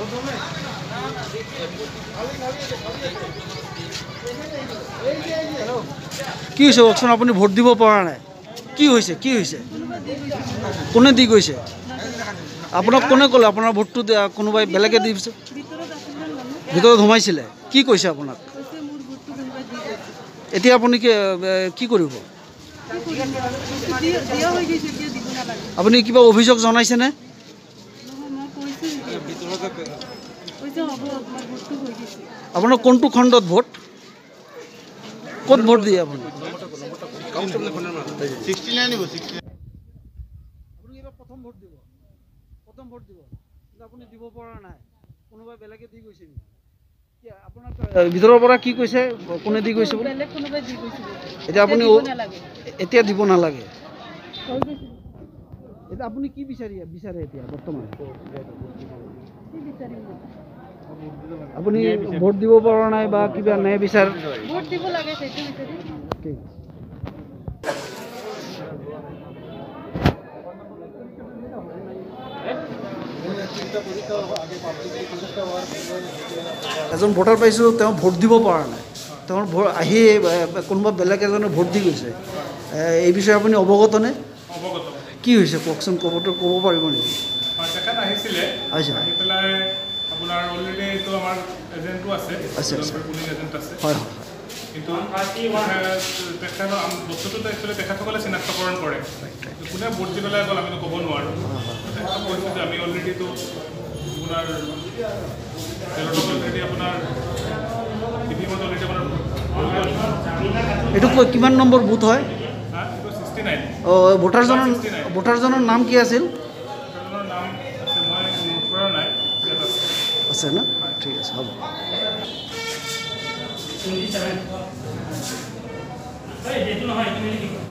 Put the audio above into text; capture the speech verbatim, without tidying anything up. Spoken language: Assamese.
কি হৈছে কওকচোন? আপুনি ভোট দিব পৰা নাই, কি হৈছে? কি হৈছে? কোনে দি গৈছে আপোনাক? কোনে ক'লে আপোনাৰ ভোটটো কোনোবাই বেলেগে দি দিছে? ভিতৰত সোমাইছিলে, কি কৈছে আপোনাক? এতিয়া আপুনি কি কৰিব? আপুনি কিবা অভিযোগ জনাইছেনে? আপোনাৰ কোনটো খণ্ডত ভোট? ক'ত ভোট দিয়ে আপুনি? প্ৰথম ভোট দিব, প্ৰথম ভোট দিব, কিন্তু আপুনি দিব পৰা নাই, কোনোবাই বেলেগে দি গৈছে নেকি? আপোনাক ভিতৰৰ পৰা কি কৈছে? কোনে দি গৈছে? এতিয়া আপুনি এতিয়া দিব নালাগে। এতিয়া আপুনি কি বিচাৰি বিচাৰে এতিয়া বৰ্তমান? আপুনি ভোট দিব পৰা নাই বা কিবা ন্যায় বিচাৰ? এজন ভোটাৰ পাইছোঁ, তেওঁ ভোট দিব পৰা নাই, তেওঁৰ ভোট আহি কোনোবা বেলেগ এজনে ভোট দি গৈছে, এই বিষয়ে আপুনি অৱগতনে? অৱগত। কি হৈছে কওকচোন, ক'বতো ক'ব পাৰিব নেকি? তেখেত আহিছিলে, আহি পেলাই আপোনাৰ অলৰেডি এইটো আমাৰ এজেণ্টো আছে, পুলিং এজেণ্ট আছে। হয় হয়। কিন্তু তেখেতৰ বস্তুটো একচুৱেলি তেখেতসকলে চিনাক্তকৰণ কৰে, কোনে ভোট দি পেলাই গ'ল আমিতো ক'ব নোৱাৰোঁ। তেখেতক কৈছোঁ যে আমি অলৰেডিটো আপোনাৰ অলৰেডি আপোনাৰ ইভিএমত অলৰেডি আপোনাৰ এইটো কিমান নম্বৰ বুথ হয়? Sixty nine. অঁ, ভোটাৰজনৰ ভোটাৰজনৰ নাম কি আছিল? নাম মই নোট কৰা নাই, আছে ন? ঠিক আছে, হ'ব। টুৱেণ্টি ছেভেন এইটো নহয়।